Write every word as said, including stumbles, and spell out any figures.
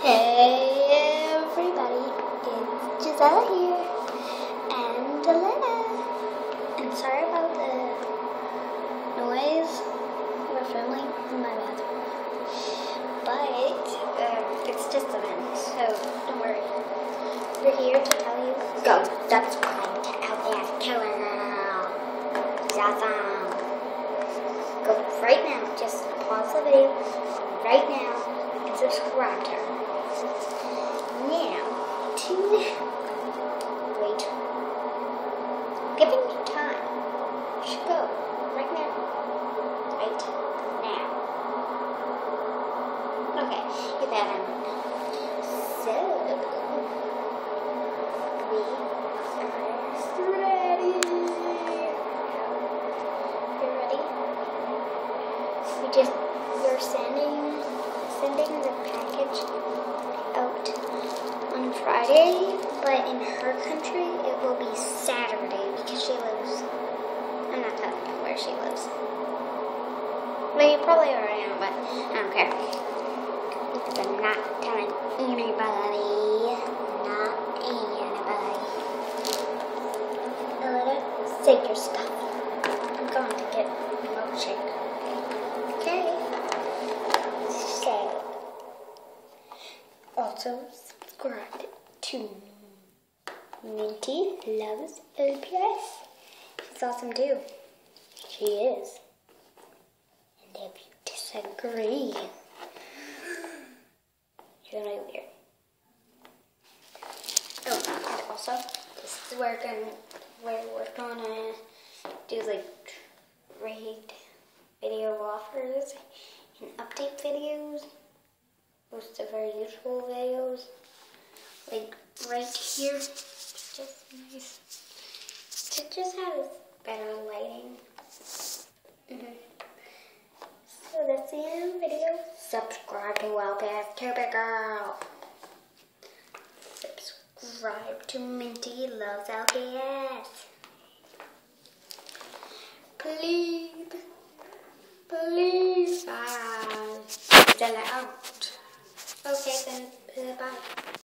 Hey everybody, it's Gisela here, and Elena, and sorry about the noise, we're filming in my bathroom, but uh, it's just a minute, so don't worry, we're here to tell you, go subscribe to Outback Killer, it's awesome, go right now, just pause the video, right now, and subscribe to her. Now, to wait, giving you time, should go right now, right now. Okay, get that in. So, we are ready. You ready? We just, we're sending, sending the package out on Friday, but in her country it will be Saturday because she lives, I'm not telling you where she lives. Well, you probably already know, but I don't care. Because I'm not telling anybody. Not anybody. Aletta, save your stuff. I'm going to get a milkshake. Okay. So, also subscribe to Minty Loves L P S. She's awesome too. She is. And if you disagree, you're gonna be weird. Oh, and also, this is where we're gonna, where we're gonna do like raid video offers and update videos. Most of our useful videos, like right here, it's just nice. It just has better lighting. Mm-hmm. So that's the end of the video. Subscribe to Wildcat Turbo Girl. Subscribe to Minty Loves L K S. Please, please, bye. Stella out. Okay then, bye.